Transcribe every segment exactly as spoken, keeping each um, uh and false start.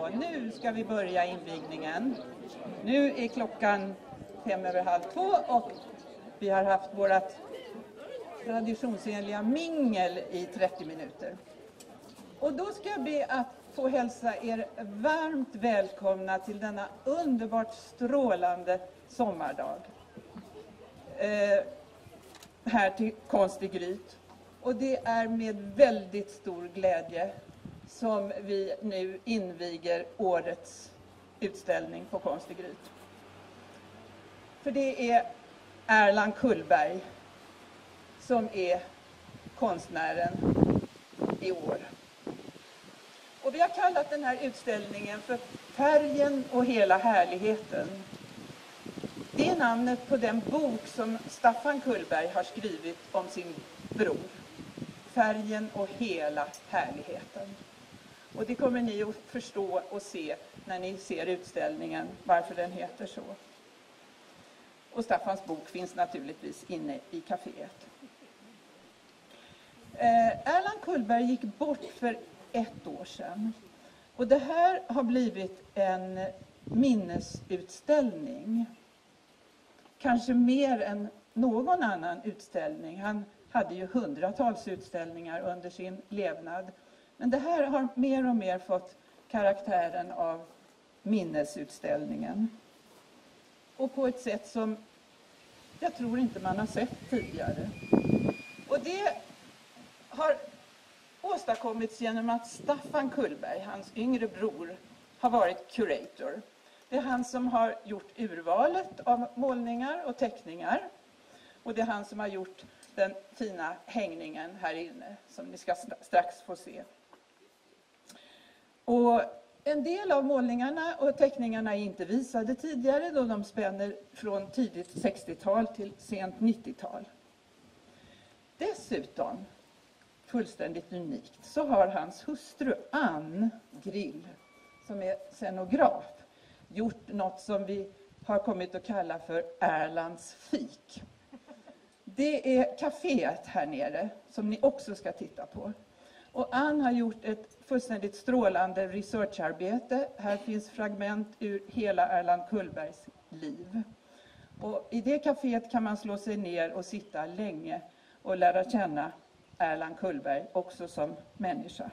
Så, nu ska vi börja invigningen. Nu är klockan fem över halv två och vi har haft vårt traditionsenliga mingel i trettio minuter. Och då ska jag be att få hälsa er varmt välkomna till denna underbart strålande sommardag. Eh, här till Konst i Gryt. Och det är med väldigt stor glädje som vi nu inviger årets utställning på Konst i Gryt. För det är Erland Kullberg som är konstnären i år. Och vi har kallat den här utställningen för Färgen och hela härligheten. Det är namnet på den bok som Staffan Kullberg har skrivit om sin bror. Färgen och hela härligheten. Och det kommer ni att förstå och se när ni ser utställningen, varför den heter så. Och Staffans bok finns naturligtvis inne i kaféet. Eh, Erland Kullberg gick bort för ett år sedan. Och det här har blivit en minnesutställning. Kanske mer än någon annan utställning. Han hade ju hundratals utställningar under sin levnad. Men det här har mer och mer fått karaktären av minnesutställningen. Och på ett sätt som jag tror inte man har sett tidigare. Och det har åstadkommits genom att Staffan Kullberg, hans yngre bror, har varit curator. Det är han som har gjort urvalet av målningar och teckningar. Och det är han som har gjort den fina hängningen här inne som ni ska strax få se. Och en del av målningarna och teckningarna är inte visade tidigare då de spänner från tidigt sextiotal till sent nittiotal. Dessutom, fullständigt unikt, så har hans hustru Ann Grill, som är scenograf, gjort något som vi har kommit att kalla för Erlands fik. Det är kaféet här nere som ni också ska titta på. Och Ann har gjort ett fullständigt strålande researcharbete. Här finns fragment ur hela Erland Kullbergs liv. Och i det kaféet kan man slå sig ner och sitta länge och lära känna Erland Kullberg också som människa.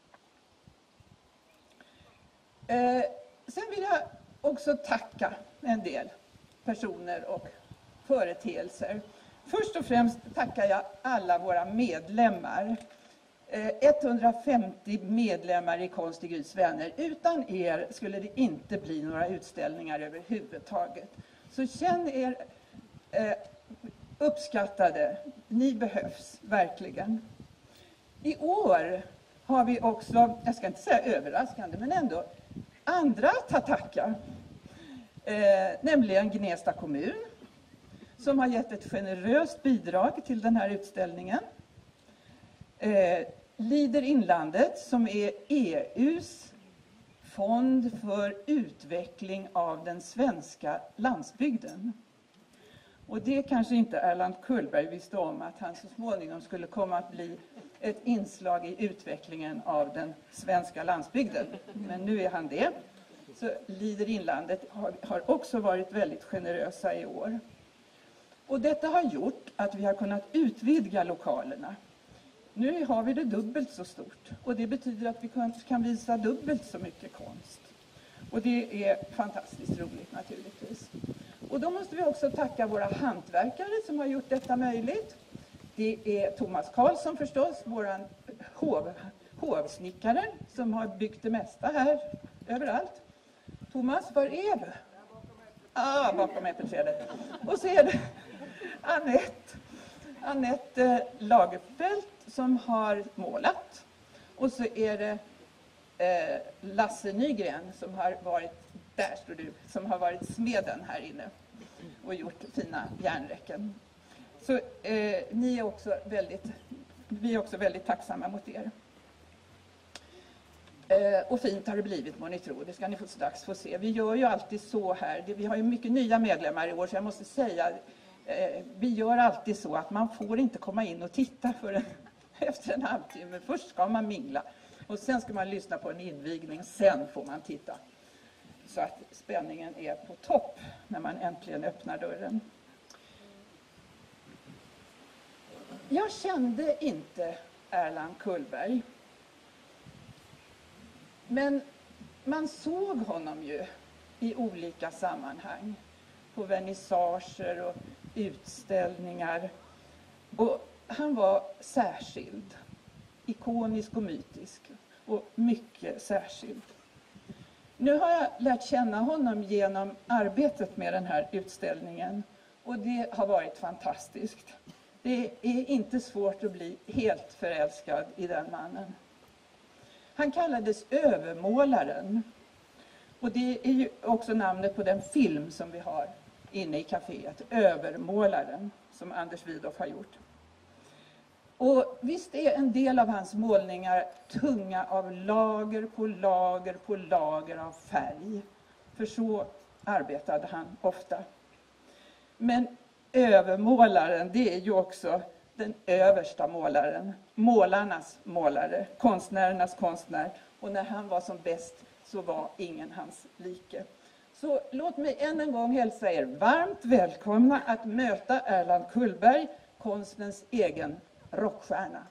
Eh, sen vill jag också tacka en del personer och företeelser. Först och främst tackar jag alla våra medlemmar. etthundrafemtio medlemmar i Konst i Gryts vänner. Utan er skulle det inte bli några utställningar överhuvudtaget. Så känn er eh, uppskattade. Ni behövs verkligen. I år har vi också, jag ska inte säga överraskande, men ändå andra att tacka. Eh, nämligen Gnesta kommun, som har gett ett generöst bidrag till den här utställningen. Eh, Lider Inlandet, som är E U:s fond för utveckling av den svenska landsbygden. Och det kanske inte Erland Kullberg visste om, att han så småningom skulle komma att bli ett inslag i utvecklingen av den svenska landsbygden. Men nu är han det. Så Lider Inlandet har, har också varit väldigt generösa i år. Och detta har gjort att vi har kunnat utvidga lokalerna. Nu har vi det dubbelt så stort. Och det betyder att vi kan visa dubbelt så mycket konst. Och det är fantastiskt roligt naturligtvis. Och då måste vi också tacka våra hantverkare som har gjort detta möjligt. Det är Thomas Karlsson förstås, våran hov, hovsnickare som har byggt det mesta här överallt. Thomas, var är du? Ah, bakom äppelträdet. Och så är det Annette, Annette Lagerfeld som har målat. Och så är det eh, Lasse Nygren som har varit, där står du, som har varit smeden här inne och gjort fina järnräcken. Så eh, ni är också väldigt, vi är också väldigt tacksamma mot er. Eh, och fint har det blivit, må ni tro. Det ska ni få strax få se. Vi gör ju alltid så här. Vi har ju mycket nya medlemmar i år, så jag måste säga, eh, vi gör alltid så att man får inte komma in och titta för en, efter en halvtimme. Först ska man mingla. Och sen ska man lyssna på en invigning, sen får man titta. Så att spänningen är på topp när man äntligen öppnar dörren. Jag kände inte Erland Kullberg. Men man såg honom ju i olika sammanhang. På vernissager och utställningar. Och han var särskild. Ikonisk och mytisk. Och mycket särskild. Nu har jag lärt känna honom genom arbetet med den här utställningen. Och det har varit fantastiskt. Det är inte svårt att bli helt förälskad i den mannen. Han kallades övermålaren. Och det är ju också namnet på den film som vi har inne i kaféet. Övermålaren, som Anders Widoff har gjort. Och visst är en del av hans målningar tunga av lager på lager på lager av färg. För så arbetade han ofta. Men övermålaren, det är ju också den översta målaren. Målarnas målare, konstnärernas konstnär. Och när han var som bäst så var ingen hans like. Så låt mig än en gång hälsa er varmt välkomna att möta Erland Kullberg, konstens egen rockstjärna.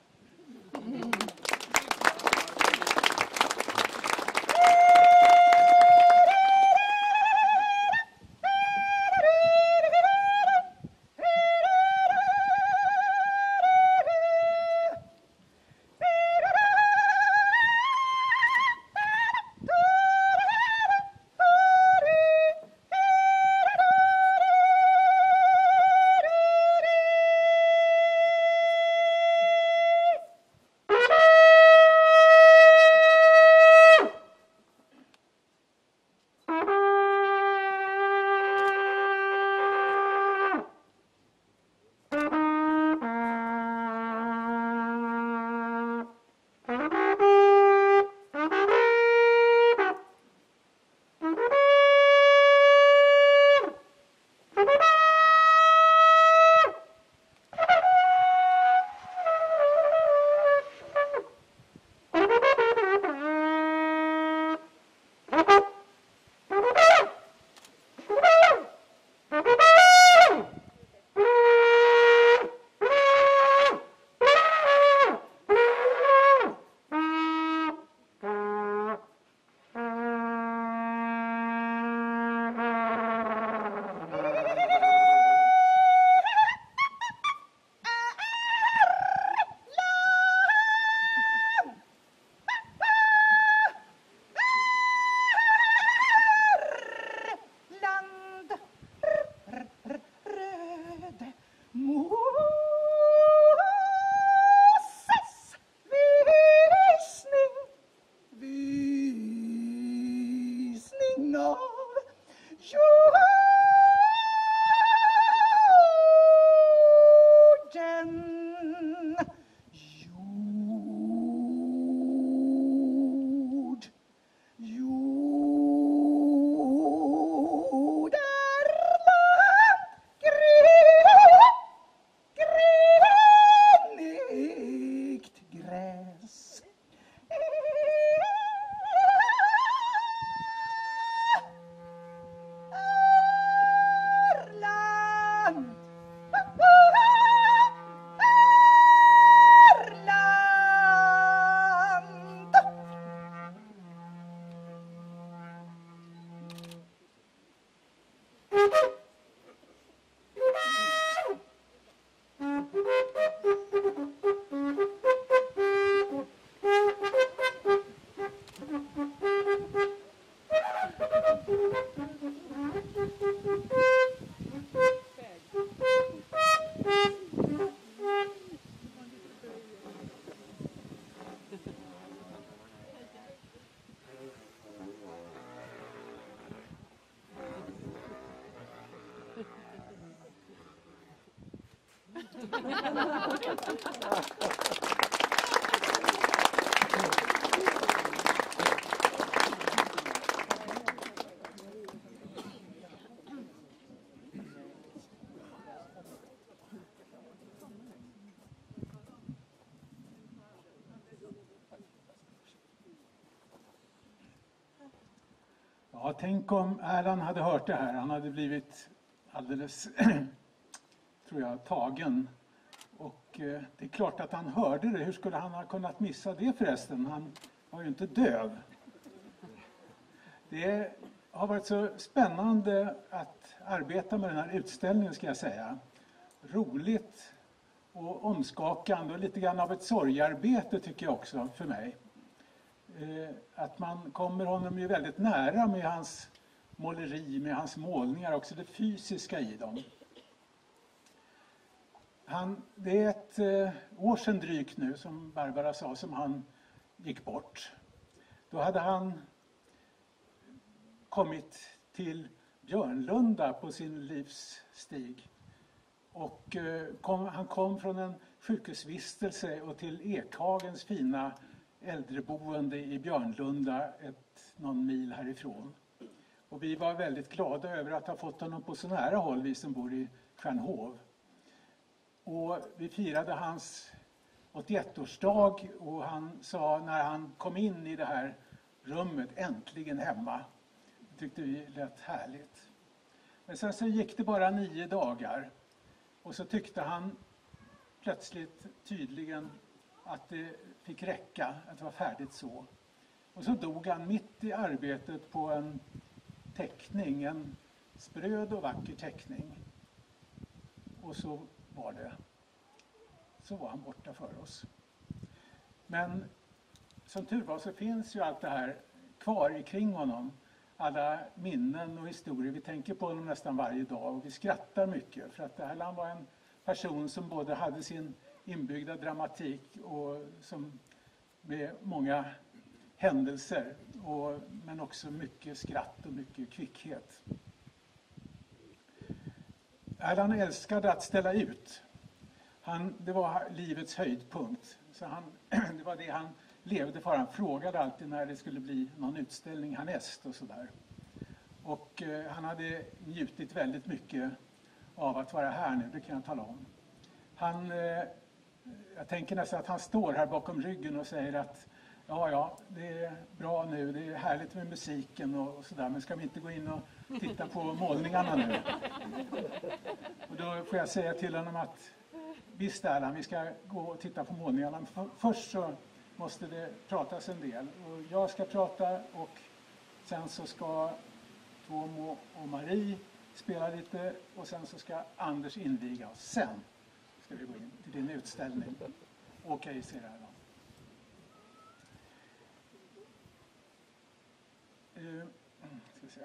Ja, tänk om Erland hade hört det här. Han hade blivit alldeles, tror jag, tagen. Och eh, det är klart att han hörde det. Hur skulle han ha kunnat missa det förresten? Han var ju inte döv. Det har varit så spännande att arbeta med den här utställningen, ska jag säga. Roligt och omskakande och lite grann av ett sorgarbete tycker jag också för mig. Eh, att man kommer honom ju väldigt nära med hans måleri, med hans målningar, också det fysiska i dem. Han, det är ett eh, år sedan drygt nu, som Barbara sa, som han gick bort. Då hade han kommit till Björnlunda på sin livsstig. Och eh, kom, han kom från en sjukhusvistelse och till Ekhagens fina äldreboende i Björnlunda, ett, någon mil härifrån. Och vi var väldigt glada över att ha fått honom på så nära håll, vi som bor i Stjärnhov. Och vi firade hans åttioettårsdag och han sa när han kom in i det här rummet, äntligen hemma. Det tyckte vi lät härligt. Men sen så gick det bara nio dagar och så tyckte han plötsligt tydligen att det fick räcka, att det var färdigt så. Och så dog han mitt i arbetet på en teckning, en spröd och vacker teckning. Och så var det. Så var han borta för oss. Men som tur var så finns ju allt det här kvar kring honom. Alla minnen och historier. Vi tänker på honom nästan varje dag och vi skrattar mycket. För att Erland var en person som både hade sin inbyggda dramatik och som med många händelser. Och, men också mycket skratt och mycket kvickhet. Erland älskade att ställa ut. Han, det var livets höjdpunkt. Så han, det var det han levde för. Han frågade alltid när det skulle bli någon utställning härnäst och sådär. Och eh, han hade njutit väldigt mycket av att vara här nu, det kan jag tala om. Han, eh, jag tänker nästan att han står här bakom ryggen och säger att ja, ja, det är bra nu, det är härligt med musiken och, och sådär, men ska vi inte gå in och titta på målningarna nu? Och då får jag säga till honom att visst är han, vi ska gå och titta på målningarna. Men först så måste det pratas en del. Och jag ska prata och sen så ska Tomo och Marie spela lite och sen så ska Anders inviga oss. Sen ska vi gå in till din utställning. Okej, ser det här då. Uh, ska vi se.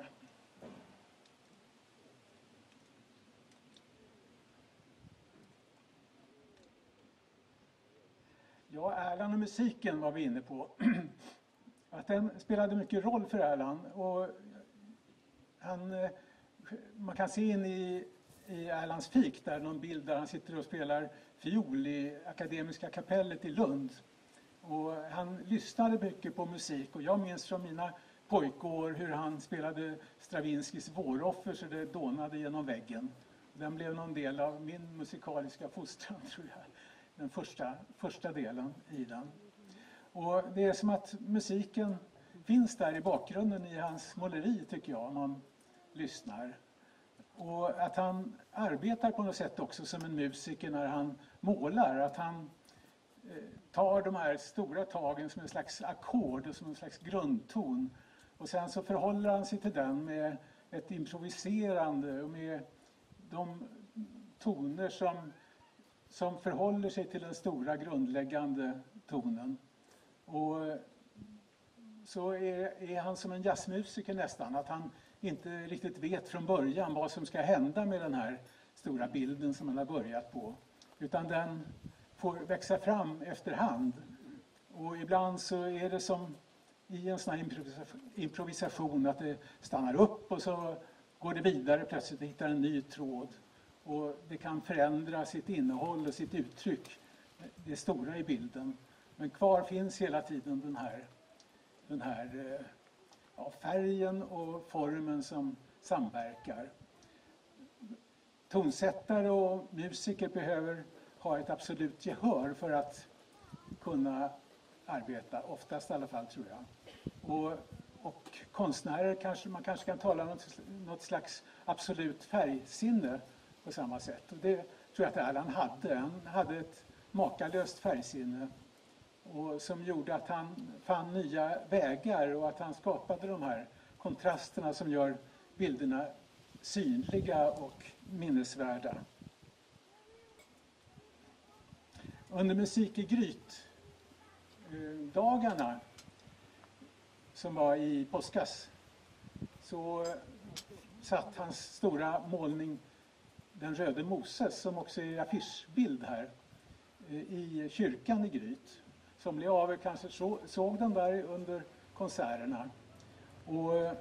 Ja, Erland och musiken var vi inne på. Att den spelade mycket roll för Erland. Och han, man kan se in i, i Erlands fik där någon bild där han sitter och spelar fiol i Akademiska kapellet i Lund. Och han lyssnade mycket på musik och jag minns från mina pojkår hur han spelade Stravinskys Våroffer så det dånade genom väggen. Den blev någon del av min musikaliska fostran, tror jag. Den första, första delen i den. Och det är som att musiken finns där i bakgrunden i hans måleri, tycker jag, om man lyssnar. Och att han arbetar på något sätt också som en musiker när han målar. Att han eh, tar de här stora tagen som en slags ackord och som en slags grundton. Och sen så förhåller han sig till den med ett improviserande och med de toner som, som förhåller sig till den stora grundläggande tonen. Och så är, är han som en jazzmusiker nästan, att han inte riktigt vet från början vad som ska hända med den här stora bilden som han har börjat på. Utan den får växa fram efterhand. Och ibland så är det som i en sån här improvisation att det stannar upp och så går det vidare plötsligt och hittar en ny tråd. Och det kan förändra sitt innehåll och sitt uttryck, det stora i bilden. Men kvar finns hela tiden den här, den här ja, färgen och formen som samverkar. Tonsättare och musiker behöver ha ett absolut gehör för att kunna arbeta, oftast i alla fall tror jag. Och och konstnärer kanske man kanske kan tala om något, något slags absolut färgsinne på samma sätt. Och det tror jag att Erland hade. Han hade ett makalöst färgsinne och som gjorde att han fann nya vägar och att han skapade de här kontrasterna som gör bilderna synliga och minnesvärda. Under Musik i Gryt-dagarna som var i påskas så satt hans stora målning Den röde Moses, som också är affischbild här, i kyrkan i Gryt. Somliga av er kanske såg den där under konserterna. Och eh,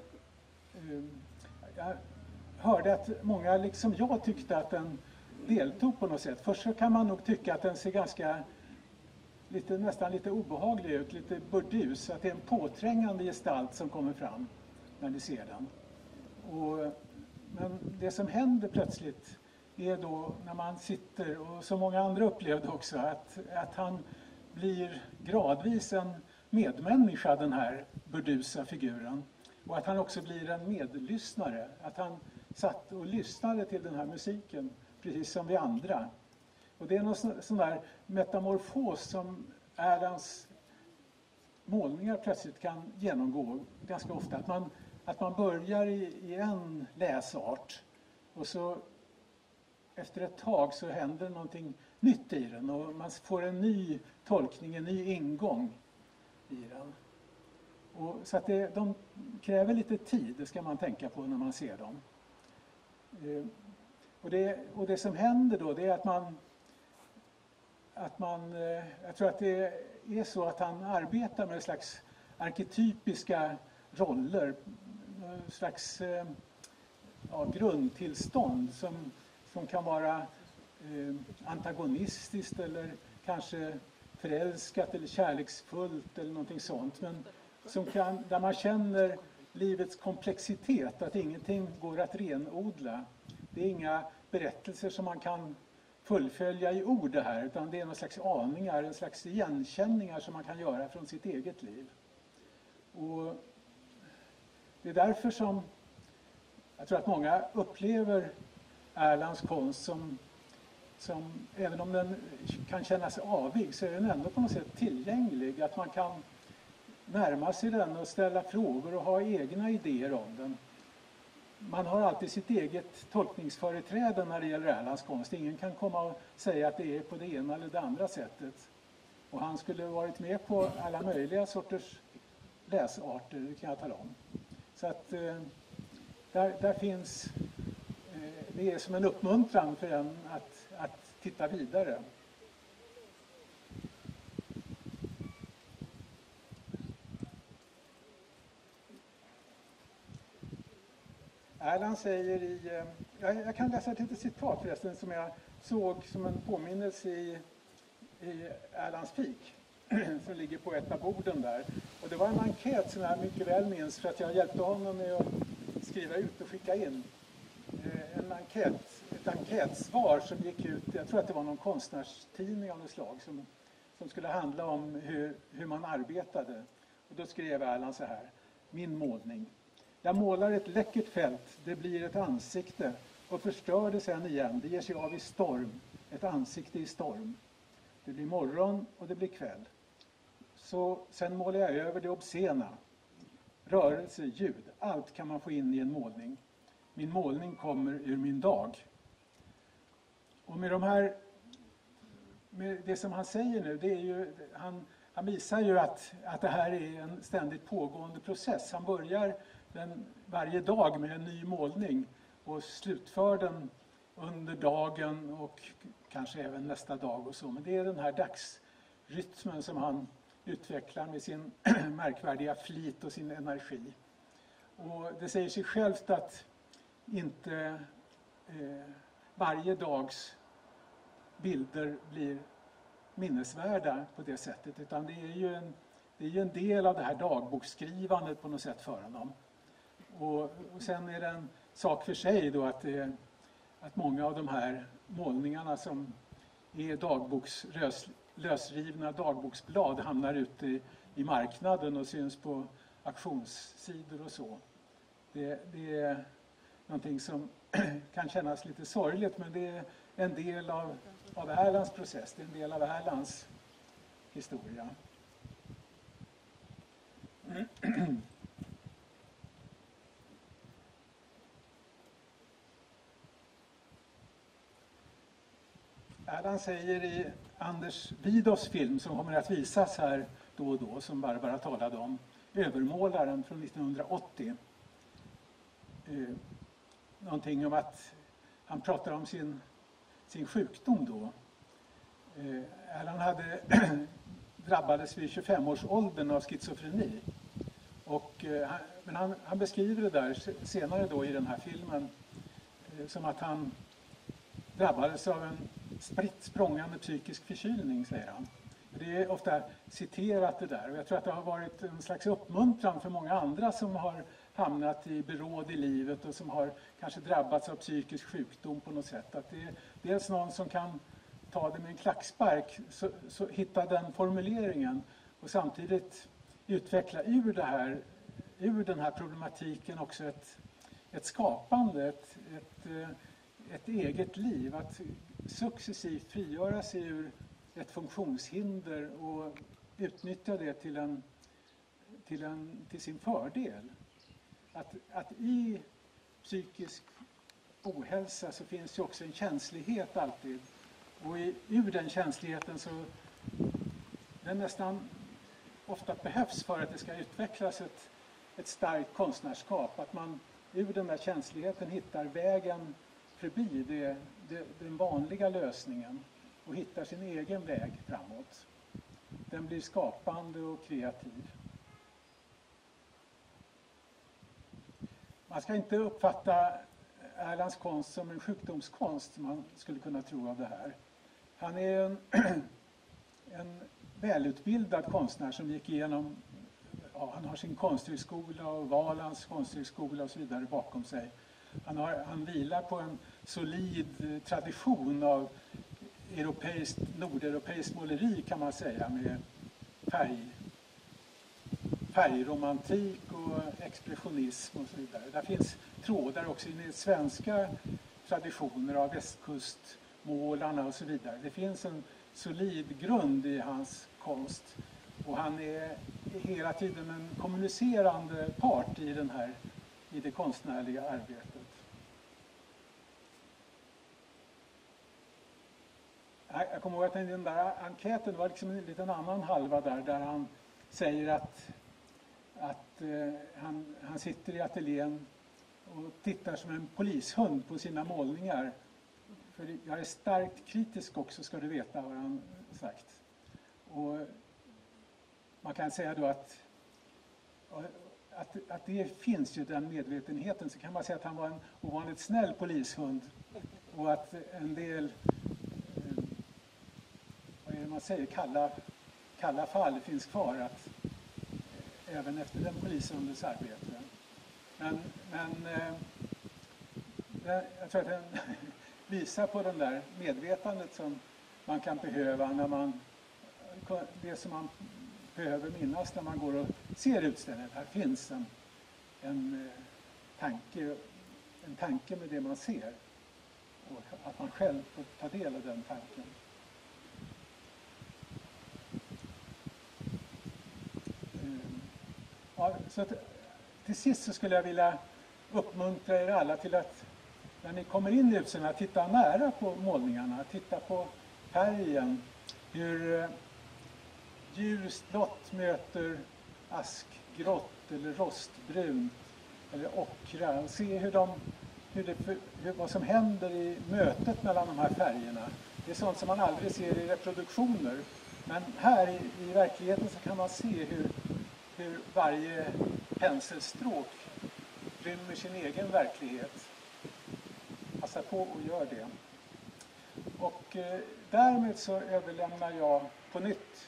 jag hörde att många liksom jag tyckte att den deltog på något sätt. Först så kan man nog tycka att den ser ganska lite, nästan lite obehaglig ut, lite burdus, att det är en påträngande gestalt som kommer fram när ni ser den. Och, men det som händer plötsligt är då när man sitter, och som många andra upplevde också, att, att han blir gradvis en medmänniska, den här burdusa figuren. Och att han också blir en medlyssnare, att han satt och lyssnade till den här musiken precis som vi andra. Och det är någon sån där metamorfos som Erlands målningar plötsligt kan genomgå ganska ofta. Att man, att man börjar i, i en läsart och så efter ett tag så händer någonting nytt i den och man får en ny tolkning, en ny ingång i den. Och så att det, de kräver lite tid, det ska man tänka på när man ser dem. Eh, och, det, och det som händer då, det är att man, att man eh, jag tror att det är så att han arbetar med en slags arketypiska roller, en slags eh, ja, grundtillstånd som, som kan vara eh, antagonistiskt eller kanske förälskat eller kärleksfullt eller någonting sånt. Men som kan, där man känner livets komplexitet, att ingenting går att renodla. Det är inga berättelser som man kan fullfölja i ord det här, utan det är någon slags aningar, en slags igenkänningar som man kan göra från sitt eget liv. Och det är därför som jag tror att många upplever Erlands konst som, som även om den kan kännas avig, så är den ändå på något sätt tillgänglig. Att man kan närma sig den och ställa frågor och ha egna idéer om den. Man har alltid sitt eget tolkningsföreträde när det gäller Erlands konst. Ingen kan komma och säga att det är på det ena eller det andra sättet. Och han skulle varit med på alla möjliga sorters läsarter, det kan jag tala om. Så att eh, där, där finns, eh, det är som en uppmuntran för en att, att titta vidare. Erland säger i, jag, jag kan läsa ett litet citat förresten som jag såg som en påminnelse i, i Erlands fik som ligger på ett av borden där. Och det var en enkät som jag mycket väl minns för att jag hjälpte honom med att skriva ut och skicka in. En enkät, ett enkätsvar som gick ut, jag tror att det var någon konstnärstidning av något slag som, som skulle handla om hur, hur man arbetade. Och då skrev Erland så här: min målning. Jag målar ett läckert fält, det blir ett ansikte och förstör det sen igen. Det ger sig av i storm, ett ansikte i storm. Det blir morgon och det blir kväll. Så sen målar jag över det obscena. Rörelse, ljud, allt kan man få in i en målning. Min målning kommer ur min dag. Och med de här, med det som han säger nu, det är ju, han, han visar ju att, att det här är en ständigt pågående process. Han börjar den varje dag med en ny målning och slutför den under dagen och kanske även nästa dag och så. Men det är den här dagsrytmen som han utvecklar med sin märkvärdiga flit och sin energi. Och det säger sig självt att inte eh, varje dags bilder blir minnesvärda på det sättet, utan det är ju en, det är ju en del av det här dagboksskrivandet på något sätt för honom. Och, och sen är det en sak för sig då att, det, att många av de här målningarna som är dagboks, lös, lösrivna dagboksblad hamnar ute i, i marknaden och syns på auktionssidor och så. Det, det är någonting som kan kännas lite sorgligt, men det är en del av, av Erlands process, det är en del av Erlands historia. Erland säger i Anders Widows film, som kommer att visas här då och då, som Barbara talade om, Övermålaren från nittonhundraåttio. Eh, någonting om att han pratar om sin, sin sjukdom då. Eh, Erland hade drabbades vid tjugofem-årsåldern av schizofreni. Och, eh, han, men han, han beskriver det där senare då i den här filmen eh, som att han drabbades av en spritt språngande psykisk förkylning, säger han. Det är ofta citerat det där, och jag tror att det har varit en slags uppmuntran för många andra som har hamnat i beråd i livet och som har kanske drabbats av psykisk sjukdom på något sätt. Att det är dels någon som kan ta det med en klackspark, så, så hitta den formuleringen och samtidigt utveckla ur det här, ur den här problematiken också ett, ett skapande, ett, ett, ett eget liv. Att successivt frigöra sig ur ett funktionshinder och utnyttja det till, en, till, en, till sin fördel. Att, att i psykisk ohälsa så finns ju också en känslighet alltid. Och i, ur den känsligheten så den nästan ofta behövs för att det ska utvecklas ett, ett starkt konstnärskap. Att man ur den där känsligheten hittar vägen förbi det, det, den vanliga lösningen och hittar sin egen väg framåt. Den blir skapande och kreativ. Man ska inte uppfatta Erlands konst som en sjukdomskonst, som man skulle kunna tro av det här. Han är en, en välutbildad konstnär som gick igenom, ja, han har sin konsthögskola och Valands konsthögskola och så vidare bakom sig. Han, har, han vilar på en solid tradition av europeiskt, nordeuropeiskt måleri, kan man säga, med färg, färgromantik och expressionism och så vidare. Där finns trådar också i svenska traditioner av västkustmålarna och så vidare. Det finns en solid grund i hans konst, och han är hela tiden en kommunicerande part i, den här, i det konstnärliga arbetet. Jag kommer ihåg att den där enkäten var liksom en liten annan halva där, där han säger att, att eh, han, han sitter i ateljén och tittar som en polishund på sina målningar. För jag är starkt kritisk också, ska du veta, har han sagt. Och man kan säga då att, att, att det finns ju den medvetenheten, så kan man säga att han var en ovanligt snäll polishund. Och att en del, vad är det man säger, kalla, kalla fall finns kvar att, även efter den polishundens arbete. Men, men eh, jag tror att den visar på den där medvetandet som man kan behöva när man, det som man behöver minnas när man går och ser utställningen. Här finns en, en, tanke, en tanke med det man ser, och att man själv får ta del av den tanken. Ja, så att, till sist så skulle jag vilja uppmuntra er alla till att när ni kommer in i utställningen, titta nära på målningarna, titta på färgen, hur ljust blått möter askgrått eller rostbrunt eller ockra. Se hur de, hur det, hur, vad som händer i mötet mellan de här färgerna. Det är sånt som man aldrig ser i reproduktioner. Men här i, i verkligheten så kan man se hur, hur varje penselstråk rymmer sin egen verklighet. Passa på och gör det. Och eh, därmed så överlämnar jag på nytt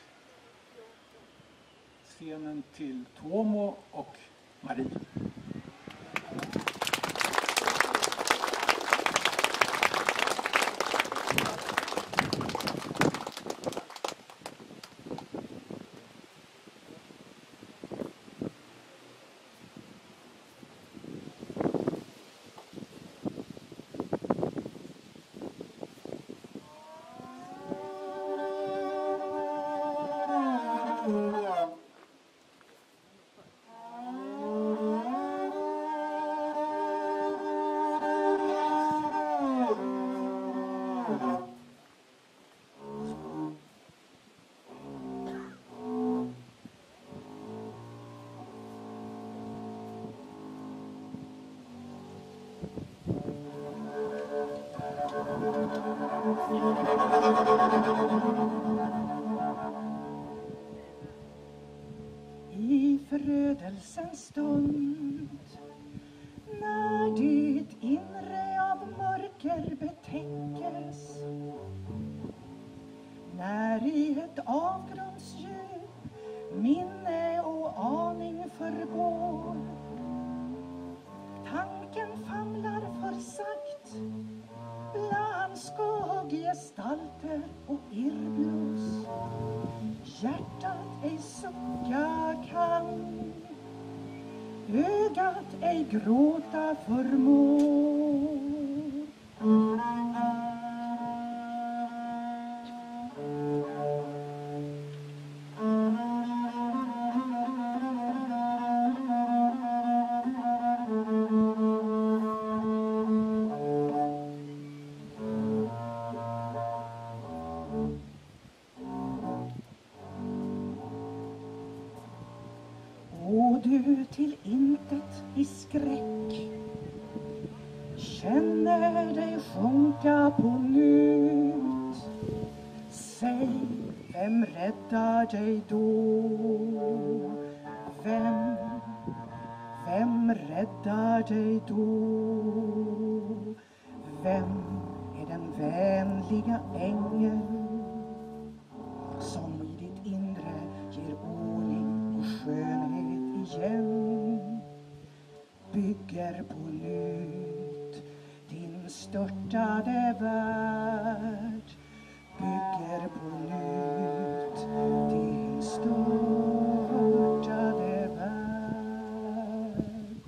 scenen till Tuomo och Marie. en stund när ditt inre av mörker betäckes, när i ett avgrundsdjup minne och aning förgår, tanken famlar för sagt bland skugggestalter och irrblås, hjärtat ej sucka kan, ögat ej gråta förmår. Och du till intet i skräck känner dig sjunka på nytt. Säg, vem räddar dig då? Vem, vem räddar dig då? Vem är den vänliga ängel som i ditt inre ger ordning och skönhet igen, bygger på nytt din störtade värld, bygger på nytt din störtade värld.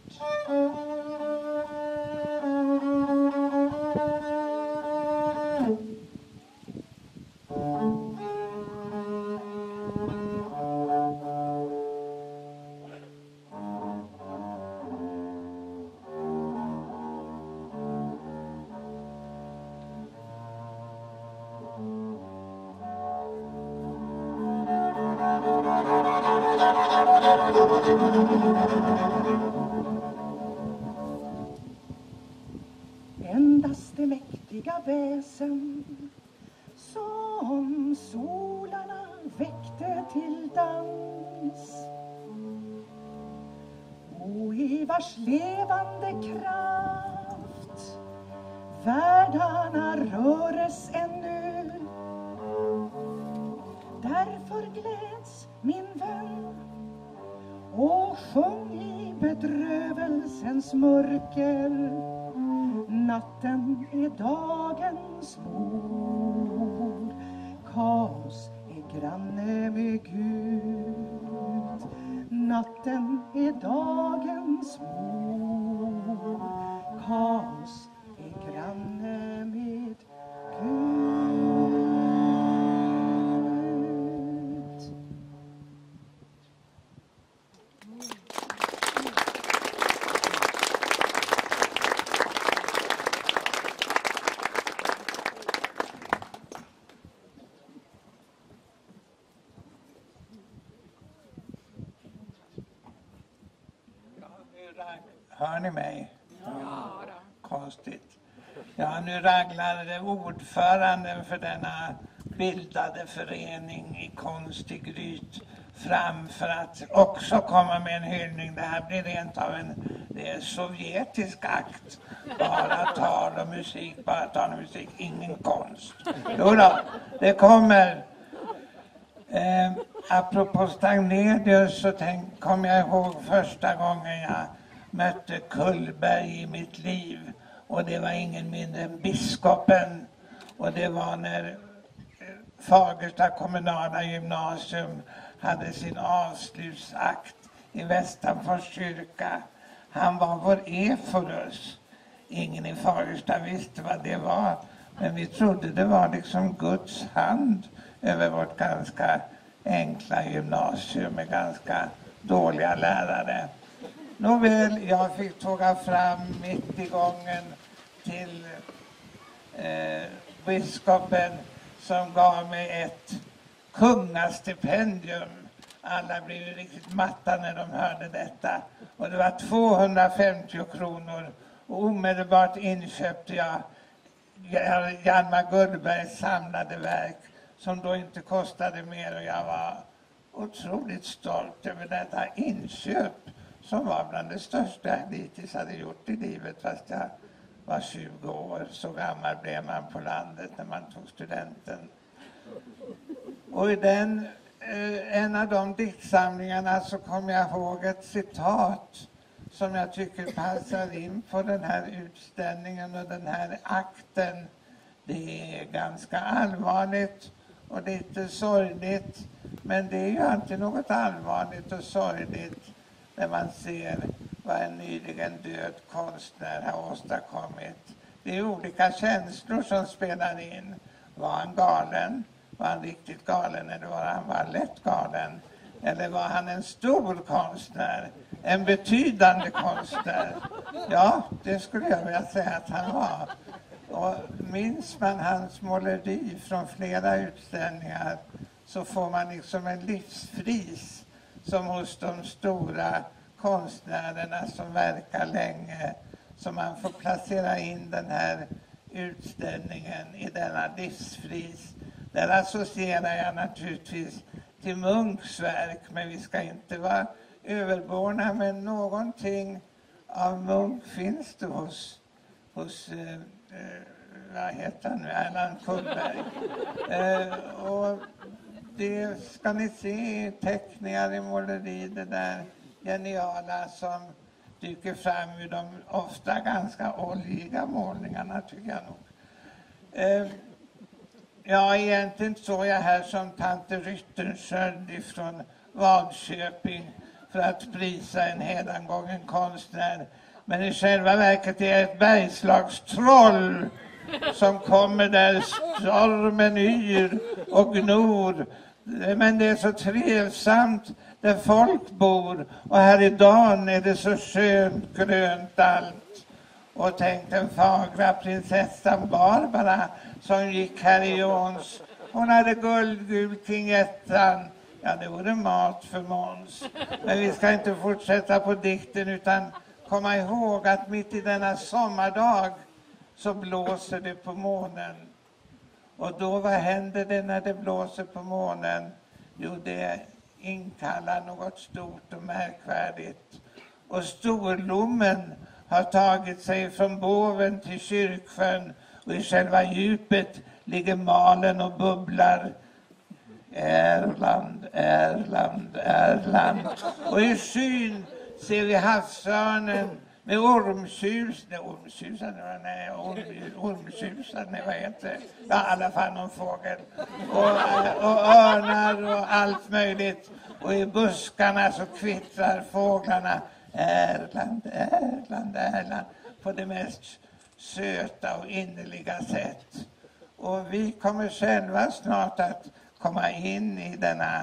Endast det mäktiga väsen som solarna väckte till dans, och i vars levande kraft världarna röres ännu. Därför gläds min vän och sjung i bedrövelsens mörker. Natten är dagens mor, kaos är granne med Gud. Natten är dagens mor, kaos är granne med Gud. Hör ni mig? Ja. Konstigt. Ja, nu raglar ordföranden för denna bildade förening i konst i Gryt fram för att också komma med en hyllning. Det här blir rent av en det är sovjetisk akt. Bara tal och musik, bara tal och musik, ingen konst. Jo då, det kommer. Eh, apropå Stagnelius så tänk, kom jag ihåg första gången jag mötte Kullberg i mitt liv, och det var ingen mindre än biskopen, och det var när Fagersta kommunala gymnasium hade sin avslutsakt i Västanfors kyrka. Han var vår Eforus. Ingen i Fagersta visste vad det var, men vi trodde det var liksom Guds hand över vårt ganska enkla gymnasium med ganska dåliga lärare. Nåväl, jag fick tåga fram mitt i gången till eh, biskopen som gav mig ett kungastipendium. Alla blev riktigt matta när de hörde detta. Och det var tvåhundrafemtio kronor. Och omedelbart inköpte jag Hjalmar Gullbergs samlade verk som då inte kostade mer. Och jag var otroligt stolt över detta inköp som var bland det största jag dittills hade gjort i livet, fast jag var tjugo år. Så gammal blev man på landet när man tog studenten. Och i den, eh, en av de diktsamlingarna så kom jag ihåg ett citat som jag tycker passar in på den här utställningen och den här akten. Det är ganska allvarligt och lite sorgligt, men det är ju alltid något allvarligt och sorgligt när man ser vad en nyligen död konstnär har åstadkommit. Det är olika känslor som spelar in. Var han galen? Var han riktigt galen eller var han bara lätt galen? Eller var han en stor konstnär? En betydande konstnär? Ja, det skulle jag vilja säga att han var. Och minns man hans måleri från flera utställningar så får man liksom en livsfris som hos de stora konstnärerna som verkar länge. Så man får placera in den här utställningen i denna livsfris. Där associerar jag naturligtvis till Munchs verk, men vi ska inte vara överborna, men någonting av Munch finns det hos, hos eh, eh, vad heter han nu, Erland Kullberg. Eh, och det ska ni se i teckningar, i måleri, det där geniala som dyker fram ur de ofta ganska oljiga målningarna, tycker jag nog. Eh, ja, egentligen såg jag här som tante Ryttensköld ifrån Vadköping för att prisa en hedangången konstnär. Men i själva verket är ett Bergslagstroll som kommer där stormen yr och gnor. Men det är så trevsamt där folk bor och här idag är det så skönt grönt allt. Och tänk den fagra prinsessan Barbara som gick här i Jons. Hon hade guldgul kring ettan. Ja, det vore mat för Måns. Men vi ska inte fortsätta på dikten utan komma ihåg att mitt i denna sommardag så blåser det på månen. Och då, vad händer det när det blåser på månen? Jo, det inkallar något stort och märkvärdigt. Och Storlommen har tagit sig från Boven till Kyrksjön och i själva djupet ligger malen och bubblar. Erland, Erland, Erland. Och i skyn ser vi havsörnen med ormtjus, nej ormtjusar, nej orm, ormtjusar, nej vad heter det? Ja, i alla fall någon fågel. Och, och örnar och allt möjligt. Och i buskarna så kvittrar fåglarna Erland, Erland, Erland på det mest söta och innerliga sätt. Och vi kommer själva snart att komma in i denna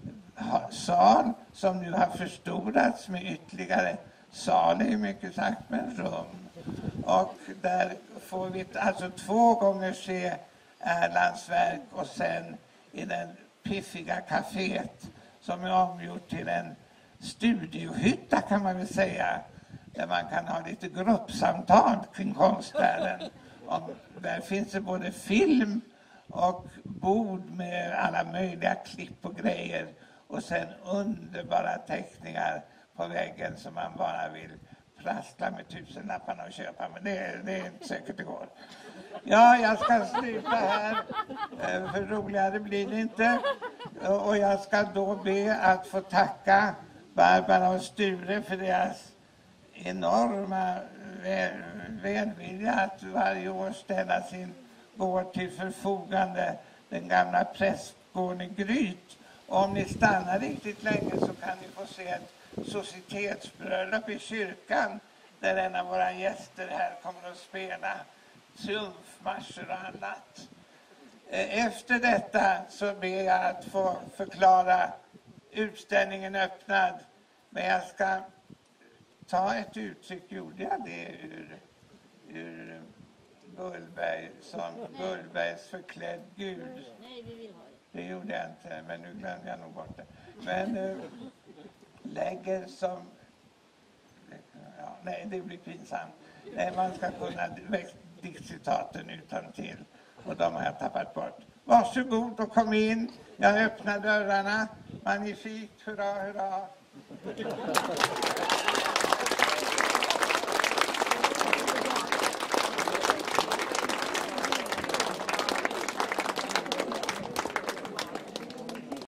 sal som nu har förstorats med ytterligare sal är mycket sagt, men rum. Och där får vi alltså två gånger se Erlands verk och sen i den piffiga kaféet som är omgjort till en studiohytta kan man väl säga. Där man kan ha lite gruppsamtal kring konstnären. Och där finns det både film och bord med alla möjliga klipp och grejer. Och sen underbara teckningar på väggen som man bara vill prassla med tusenlapparna och köpa. Men det, det är inte säkert det går. Ja, jag ska sluta här. För roligare blir det inte. Och jag ska då be att få tacka Barbara och Sture för deras enorma väl, välvilja att varje år ställa sin gård till förfogande, den gamla prästgården i Gryt. Och om ni stannar riktigt länge så kan ni få se ett societetsbröllop i kyrkan där en av våra gäster här kommer att spela triumfmarscher och annat. Efter detta så ber jag att få förklara utställningen öppnad, men jag ska ta ett uttryck, gjorde jag det ur, ur Gullberg som Gullbergs förklädd Gud? Nej, vi vill ha det. Det gjorde jag inte, men nu glömde jag nog bort det. Men uh, lägger som... Ja, nej, det blir pinsamt. Nej, man ska kunna diktcitaten utan till. Och de har jag tappat bort. Varsågod och kom in. Jag öppnar dörrarna. Magnifikt, hurra, hurra.